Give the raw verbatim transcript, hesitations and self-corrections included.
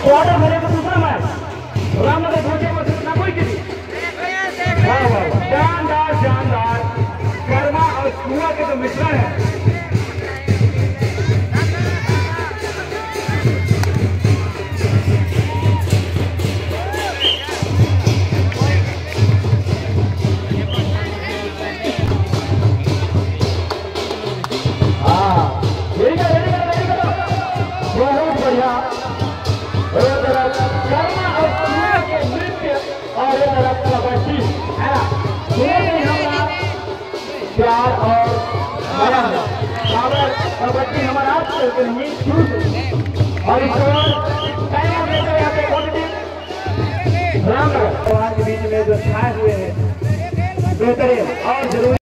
Quarter final का दूसरा match Ramnagar पहुंचे पर जितना कोई किसी वाह वाह जानदार जानदार कर्मा और कुआ के जो मिश्रण है। प्यार और कबड्डी हमारा और रामनगर के बीच में जो छाए हुए हैं बेहतरीन और जरूरी।